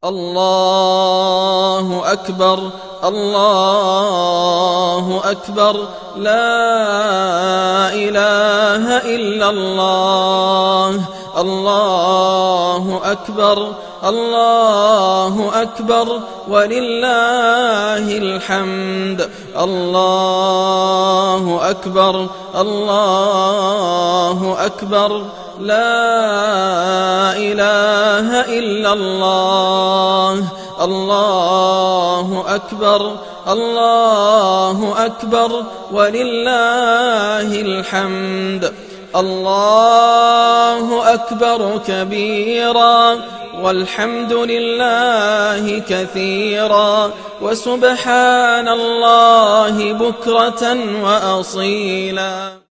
الله أكبر الله أكبر لا إله إلا الله الله أكبر الله أكبر ولله الحمد الله أكبر الله أكبر لا إله إلا الله الله أكبر الله أكبر ولله الحمد الله أكبر كبيرا والحمد لله كثيرا وسبحان الله بكرة وأصيلا.